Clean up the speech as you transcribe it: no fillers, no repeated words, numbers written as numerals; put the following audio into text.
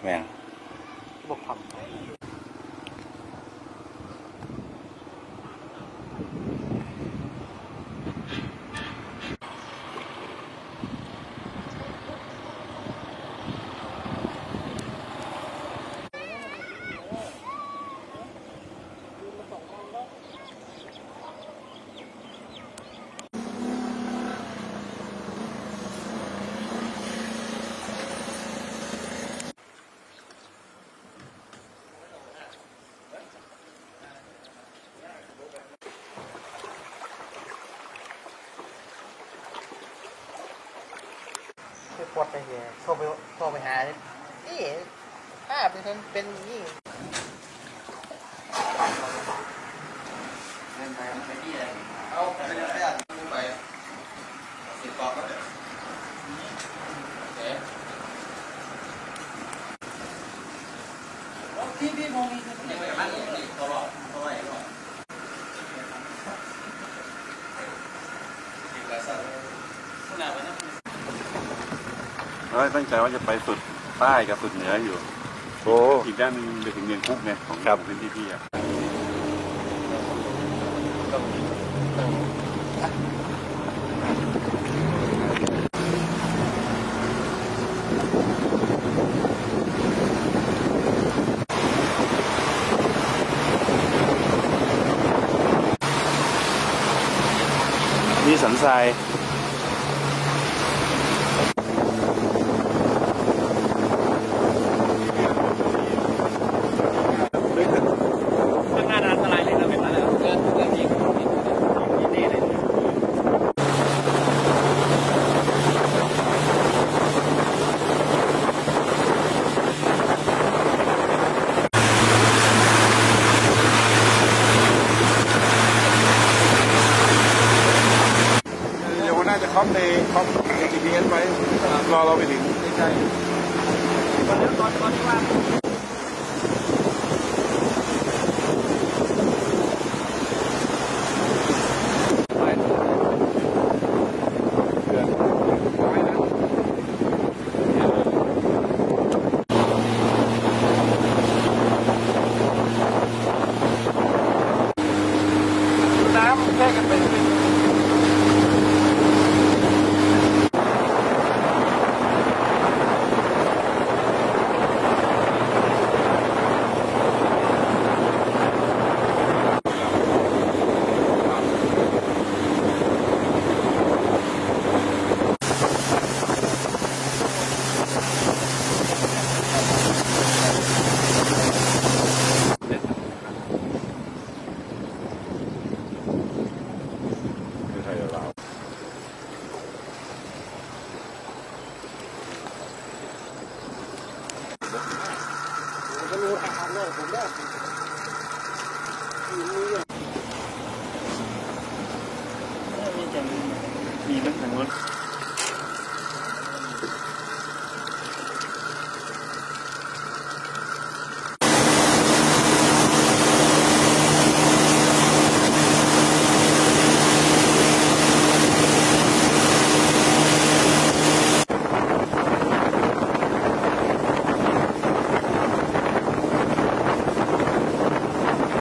แม่งบอกความไปปวดไปเหี้ยโทรไปหานี่ถ้าเป็นนี่เงินไปไม่ดีเลยเอาไปเลยไปอ่ะไปสิบกล่องก็เดี๋ยวพี่มองนี่ยังไม่กลับบ้านเลยตัวรอตัวไหนรอเราตั้งใจว่าจะไปสุดใต้กับสุดเหนืออยู่โอ้อีกด้านนึงไปถึงเมืองคุกไงของพื้นที่พี่อ่ะนี่สันทรายน่าจะคอมGPS ไว้รอเราไปถึงใกล้ๆตอนนี้ว่าน้ำแค่กันไปก็รู้ทางเลยผมได้มีเรื่องทางนู้น